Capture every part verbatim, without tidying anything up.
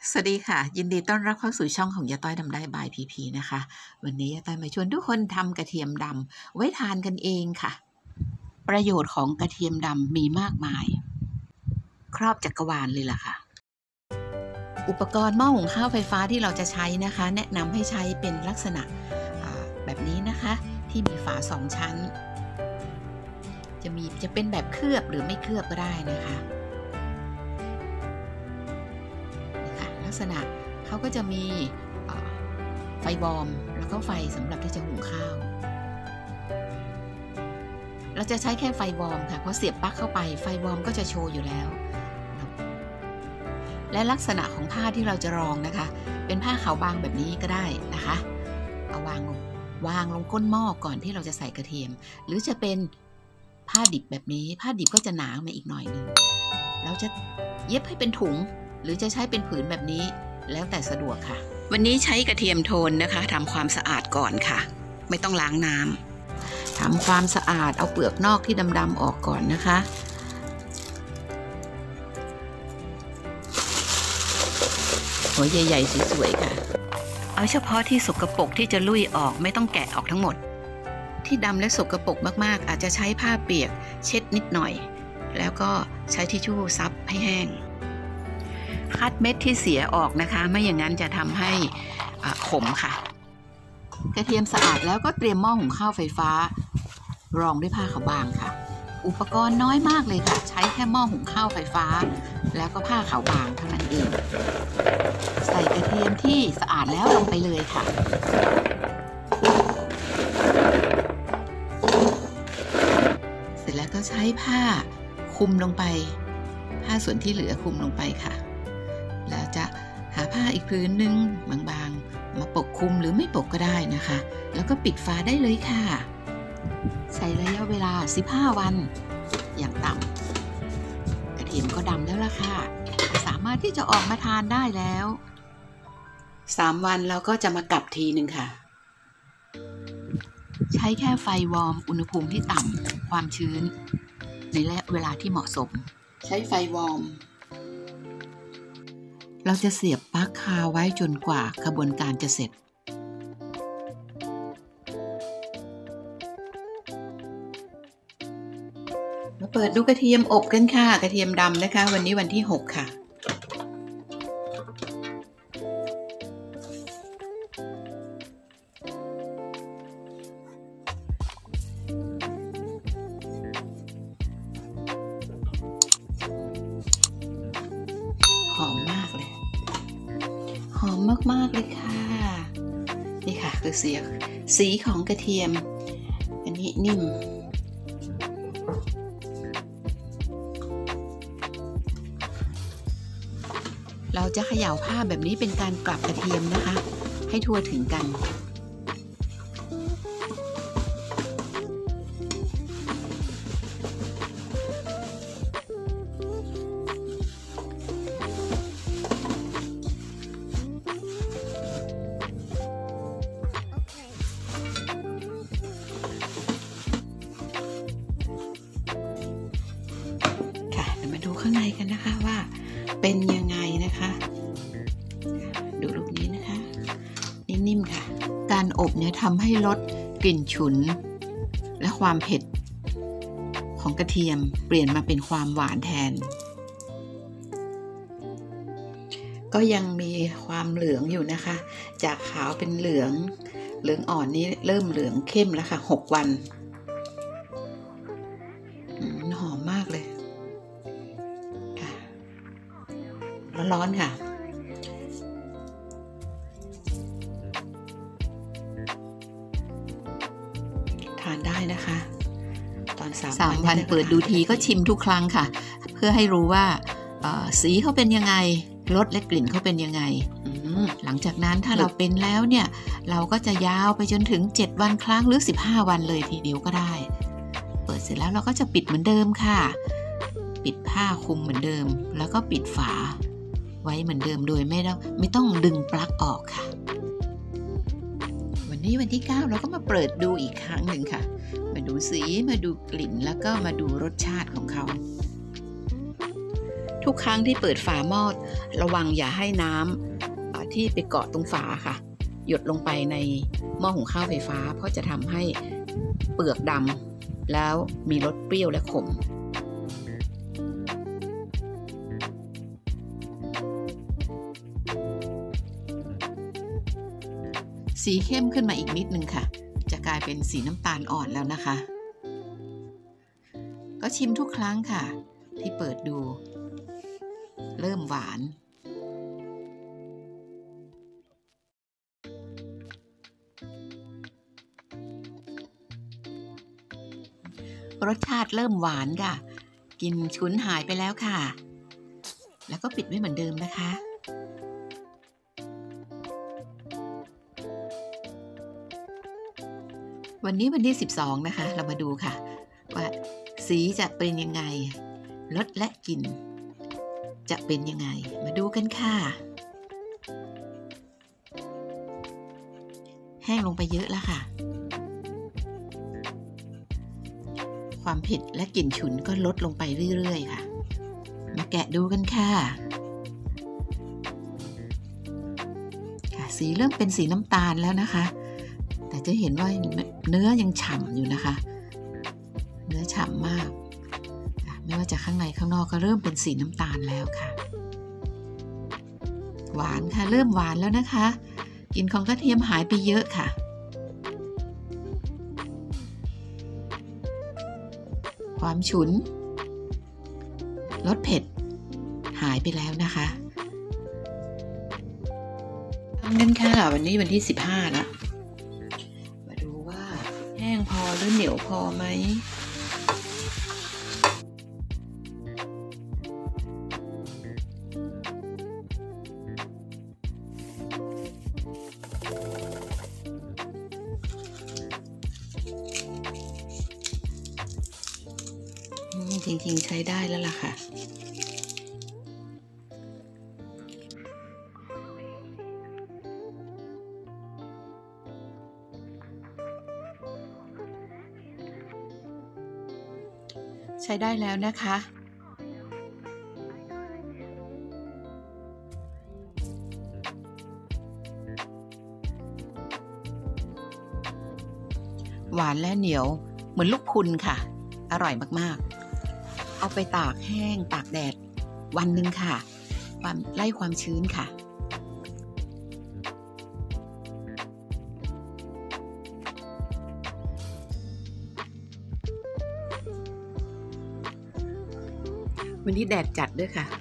สวัสดีค่ะยินดีต้อนรับเข้าสู่ช่องของยาต้อยทำได้บายพีพีนะคะวันนี้ยาต้อยมาชวนทุกคนทำกระเทียมดำไว้ทานกันเองค่ะประโยชน์ของกระเทียมดำมีมากมายครอบจักรวาลเลยล่ะค่ะอุปกรณ์หม้อหุงข้าวไฟฟ้าที่เราจะใช้นะคะแนะนำให้ใช้เป็นลักษณะแบบนี้นะคะที่มีฝาสองชั้นจะมีจะเป็นแบบเคลือบหรือไม่เคลือบก็ได้นะคะลักษณะเขาก็จะมีไฟบอร์มแล้วก็ไฟสำหรับที่จะหุงข้าวเราจะใช้แค่ไฟบอร์มค่ะเพราะเสียบปลั๊กเข้าไปไฟบอร์มก็จะโชว์อยู่แล้วและลักษณะของผ้าที่เราจะรองนะคะเป็นผ้าขาวบางแบบนี้ก็ได้นะคะเอาวางวางลงก้นหม้อก่อนที่เราจะใส่กระเทียมหรือจะเป็นผ้าดิบแบบนี้ผ้าดิบก็จะหนามาอีกหน่อยนึงเราจะเย็บให้เป็นถุงหรือจะใช้เป็นผืนแบบนี้แล้วแต่สะดวกค่ะวันนี้ใช้กระเทียมโทนนะคะทำความสะอาดก่อนค่ะไม่ต้องล้างน้ำทำความสะอาดเอาเปลือกนอกที่ดำๆออกก่อนนะคะหัวใหญ่ๆสวยๆค่ะเอาเฉพาะที่สกปรกที่จะลุยออกไม่ต้องแกะออกทั้งหมดที่ดำและสกปรกมากๆอาจจะใช้ผ้าเปียกเช็ดนิดหน่อยแล้วก็ใช้ทิชชู่ซับให้แห้งคัดเม็ดที่เสียออกนะคะไม่อย่างนั้นจะทำให้ขมค่ะกระเทียมสะอาดแล้วก็เตรียมหม้อหุงข้าวไฟฟ้ารองด้วยผ้าขาวบางค่ะอุปกรณ์น้อยมากเลยค่ะใช้แค่หม้อหุงข้าวไฟฟ้าแล้วก็ผ้าขาวบางเท่านั้นเองใส่กระเทียมที่สะอาดแล้วลงไปเลยค่ะเสร็จแล้วก็ใช้ผ้าคลุมลงไปผ้าส่วนที่เหลือคลุมลงไปค่ะแล้วจะหาผ้าอีกผืนนึงบางๆมาปกคลุมหรือไม่ปกก็ได้นะคะแล้วก็ปิดฝาได้เลยค่ะใช้ระยะเวลาสิบห้าวันอย่างต่ำกระเทียมก็ดำแล้วล่ะค่ะสามารถที่จะออกมาทานได้แล้วสามวันเราก็จะมากลับทีหนึ่งค่ะใช้แค่ไฟวอร์มอุณหภูมิที่ต่ำความชื้นในระยะเวลาที่เหมาะสมใช้ไฟวอร์มเราจะเสียบปลั๊กคาไว้จนกว่ากระบวนการจะเสร็จมาเปิดดูกระเทียมอบกันค่ะกระเทียมดำนะคะวันนี้วันที่หกค่ะหอมมากเลยหอมมากๆเลยค่ะนี่ค่ะคือสีสีของกระเทียมอันนี้นิ่มเราจะเขย่าผ้าแบบนี้เป็นการกลับกระเทียมนะคะให้ทั่วถึงกันมาดูข้างในกันนะคะว่าเป็นยังไงนะคะดูรูปนี้นะคะนิ่มๆค่ะการอบเนี่ยทำให้ลดกลิ่นฉุนและความเผ็ดของกระเทียมเปลี่ยนมาเป็นความหวานแทนก็ยังมีความเหลืองอยู่นะคะจากขาวเป็นเหลืองเหลืองอ่อนนี้เริ่มเหลืองเข้มแล้วค่ะหกวันหอมมากเลยร้อนๆค่ะทานได้นะคะตอนสามวันวันเปิดดูทีก็ชิมทุกครั้งค่ะเพื่อให้รู้ว่าสีเขาเป็นยังไงรสและกลิ่นเขาเป็นยังไงหลังจากนั้นถ้าเราเป็นแล้วเนี่ยเราก็จะยาวไปจนถึงเจ็ดวันครั้งหรือสิบห้าวันเลยทีเดียวก็ได้เปิดเสร็จแล้วเราก็จะปิดเหมือนเดิมค่ะปิดผ้าคลุมเหมือนเดิมแล้วก็ปิดฝาไว้เหมือนเดิมโดยไม่ต้องไม่ต้องดึงปลั๊กออกค่ะวันนี้วันที่เก้าเราก็มาเปิดดูอีกครั้งหนึ่งค่ะมาดูสีมาดูกลิ่นแล้วก็มาดูรสชาติของเขาทุกครั้งที่เปิดฝาหม้อระวังอย่าให้น้ำที่ไปเกาะตรงฝาค่ะหยดลงไปในหม้อหุงข้าวไฟฟ้าเพราะจะทำให้เปลือกดำแล้วมีรสเปรี้ยวและขมสีเข้มขึ้นมาอีกนิดนึงค่ะจะกลายเป็นสีน้ำตาลอ่อนแล้วนะคะก็ชิมทุกครั้งค่ะที่เปิดดูเริ่มหวานรสชาติเริ่มหวานค่ะกลิ่นฉุนหายไปแล้วค่ะแล้วก็ปิดไว้เหมือนเดิมนะคะวันนี้วันที่สิบสองนะคะเรามาดูค่ะว่าสีจะเป็นยังไงรสและกลิ่นจะเป็นยังไงมาดูกันค่ะแห้งลงไปเยอะแล้วค่ะความเผ็ดและกลิ่นฉุนก็ลดลงไปเรื่อยๆค่ะมาแกะดูกันค่ะค่ะสีเริ่มเป็นสีน้ำตาลแล้วนะคะแต่จะเห็นว่าเนื้อยังฉ่ำอยู่นะคะเนื้อฉ่ำมากไม่ว่าจะข้างในข้างนอกก็เริ่มเป็นสีน้ำตาลแล้วค่ะหวานค่ะเริ่มหวานแล้วนะคะกลิ่นของกระเทียมหายไปเยอะค่ะความฉุนรสเผ็ดหายไปแล้วนะคะทำกันค่ะวันนี้วันที่สิบห้าแล้วมาดูว่าแห้งพอหรือเหนียวพอไหมจริงๆใช้ได้แล้วล่ะค่ะใช้ได้แล้วนะคะหวานและเหนียวเหมือนลูกพรุนค่ะอร่อยมากๆเอาไปตากแห้งตากแดดวันหนึ่งค่ะความไล่ความชื้นค่ะวันนี้แดดจัดด้วยค่ะ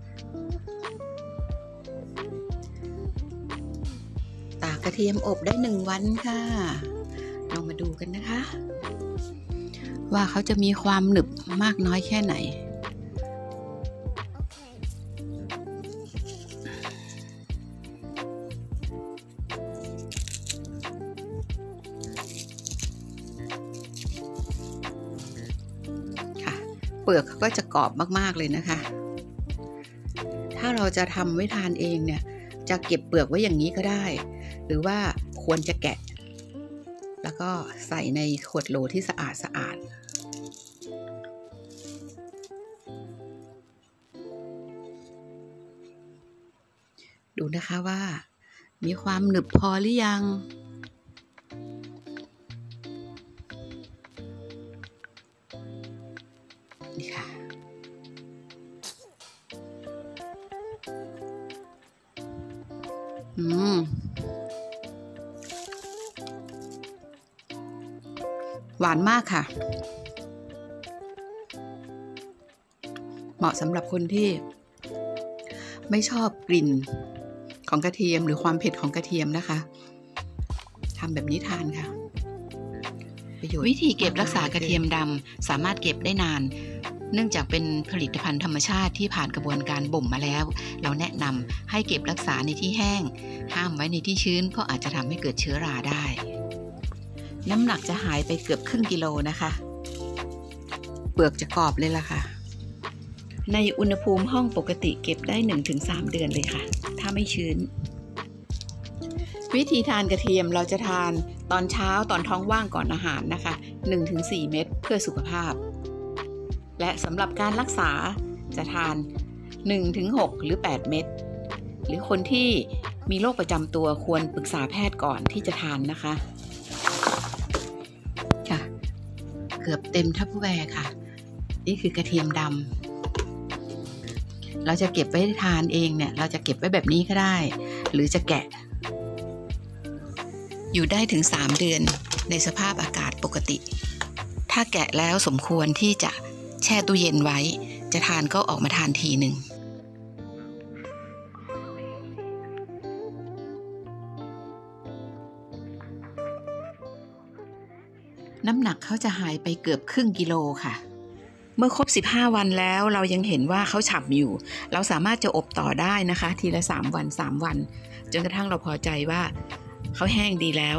ตากกระเทียมอบได้หนึ่งวันค่ะลองมาดูกันนะคะว่าเขาจะมีความหนึบมากน้อยแค่ไหนค่ะเปลือกเขาก็จะกรอบมากๆเลยนะคะถ้าเราจะทำไว้ทานเองเนี่ยจะเก็บเปลือกไว้อย่างนี้ก็ได้หรือว่าควรจะแกะแล้วก็ใส่ในขวดโหลที่สะอาดสะอาดดูนะคะว่ามีความหนึบพอหรือยังนี่ค่ะอืมหวานมากค่ะเหมาะสำหรับคนที่ไม่ชอบกลิ่นของกระเทียมหรือความเผ็ดของกระเทียมนะคะทำแบบนี้ทานค่ะวิธีเก็บรักษากระเทียมดำสามารถเก็บได้นานเนื่องจากเป็นผลิตภัณฑ์ธรรมชาติที่ผ่านกระบวนการบ่มมาแล้วเราแนะนำให้เก็บรักษาในที่แห้งห้ามไว้ในที่ชื้นเพราะอาจจะทำให้เกิดเชื้อราได้น้ำหนักจะหายไปเกือบครึ่งกิโลนะคะเปลือกจะกรอบเลยล่ะค่ะในอุณหภูมิห้องปกติเก็บได้ หนึ่งถึงสาม เดือนเลยค่ะถ้าไม่ชื้นวิธีทานกระเทียมเราจะทานตอนเช้าตอนท้องว่างก่อนอาหารนะคะ หนึ่งถึงสี่ เม็ดเพื่อสุขภาพและสำหรับการรักษาจะทานหนึ่งถึงหก หรือแปดเม็ดหรือคนที่มีโรคประจำตัวควรปรึกษาแพทย์ก่อนที่จะทานนะคะค่ะเกือบเต็มทัพเปอร์แวร์ค่ะนี่คือกระเทียมดำเราจะเก็บไว้ทานเองเนี่ยเราจะเก็บไว้แบบนี้ก็ได้หรือจะแกะอยู่ได้ถึงสามเดือนในสภาพอากาศปกติถ้าแกะแล้วสมควรที่จะแช่ตู้เย็นไว้จะทานก็ออกมาทานทีหนึ่งน้ำหนักเขาจะหายไปเกือบครึ่งกิโลค่ะเมื่อครบสิบห้าวันแล้วเรายังเห็นว่าเขาฉ่ำอยู่เราสามารถจะอบต่อได้นะคะทีละสามวันสามวันจนกระทั่งเราพอใจว่าเขาแห้งดีแล้ว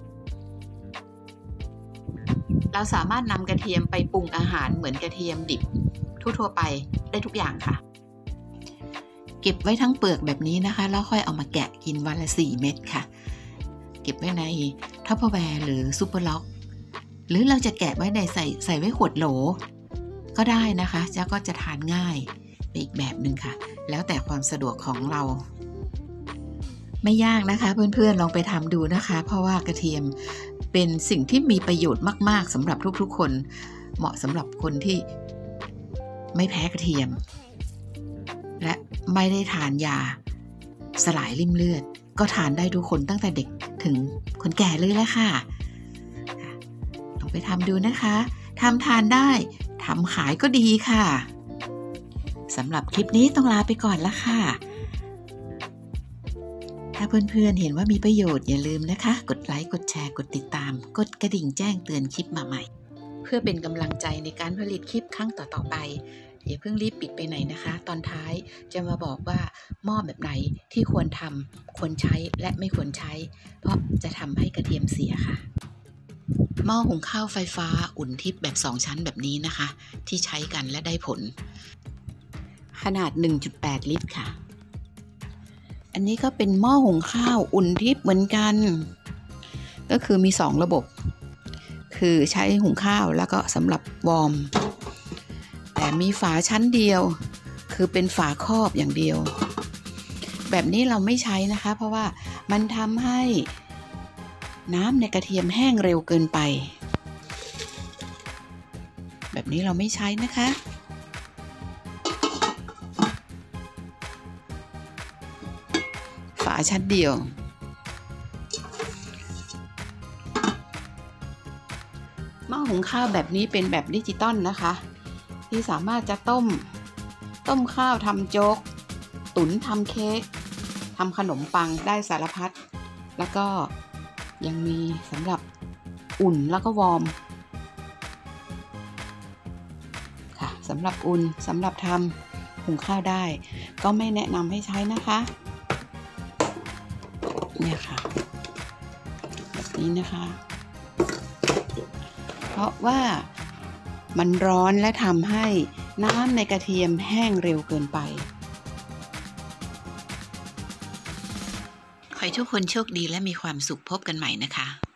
เราสามารถนำกระเทียมไปปรุงอาหารเหมือนกระเทียมดิบทั่วๆไปได้ทุกอย่างค่ะเก็บไว้ทั้งเปลือกแบบนี้นะคะแล้วค่อยเอามาแกะกินวันละสี่เม็ดค่ะเก็บไว้ในทัพเปอร์แวร์หรือซุปเปอร์ล็อกหรือเราจะแกะไว้ในใส่ใส่ไว้ขวดโหลก็ได้นะคะจะก็จะทานง่ายไปอีกแบบหนึ่งค่ะแล้วแต่ความสะดวกของเราไม่ยากนะคะเพื่อนๆลองไปทำดูนะคะเพราะว่ากระเทียมเป็นสิ่งที่มีประโยชน์มากๆสำหรับทุกๆคนเหมาะสำหรับคนที่ไม่แพ้กระเทียมและไม่ได้ทานยาสลายริ่มเลือดก็ทานได้ทุกคนตั้งแต่เด็กถึงคนแก่เลยแหละค่ะลองไปทำดูนะคะทำทานได้ทำขายก็ดีค่ะสำหรับคลิปนี้ต้องลาไปก่อนละค่ะถ้าเพื่อนๆเห็นว่ามีประโยชน์อย่าลืมนะคะกดไลค์กดแชร์กดติดตามกดกระดิ่งแจ้งเตือนคลิปมาใหม่เพื่อเป็นกำลังใจในการผลิตคลิปครั้งต่อๆไปอย่าเพิ่งรีบปิดไปไหนนะคะตอนท้ายจะมาบอกว่าหม้อแบบไหนที่ควรทำควรใช้และไม่ควรใช้เพราะจะทำให้กระเทียมเสียค่ะหม้อหุงข้าวไฟฟ้าอุ่นทิพย์แบบสองชั้นแบบนี้นะคะที่ใช้กันและได้ผลขนาด หนึ่งจุดแปด ลิตรค่ะอันนี้ก็เป็นหม้อหุงข้าวอุ่นทิพย์เหมือนกันก็คือมีสองระบบคือใช้หุงข้าวแล้วก็สำหรับวอร์มแต่มีฝาชั้นเดียวคือเป็นฝาครอบอย่างเดียวแบบนี้เราไม่ใช้นะคะเพราะว่ามันทำให้น้ำในกระเทียมแห้งเร็วเกินไปแบบนี้เราไม่ใช้นะคะฝาชั้นเดียวหม้อหุงข้าวแบบนี้เป็นแบบดิจิตอลนะคะที่สามารถจะต้มต้มข้าวทำโจ๊กตุ๋นทำเค้กทำขนมปังได้สารพัดแล้วก็ยังมีสำหรับอุ่นแล้วก็วอร์มค่ะสำหรับอุ่นสำหรับทำหุงข้าวได้ก็ไม่แนะนำให้ใช้นะคะเนี่ยค่ะแบบนี้นะคะเพราะว่ามันร้อนและทำให้น้ำในกระเทียมแห้งเร็วเกินไปขอให้ทุกคนโชคดีและมีความสุขพบกันใหม่นะคะ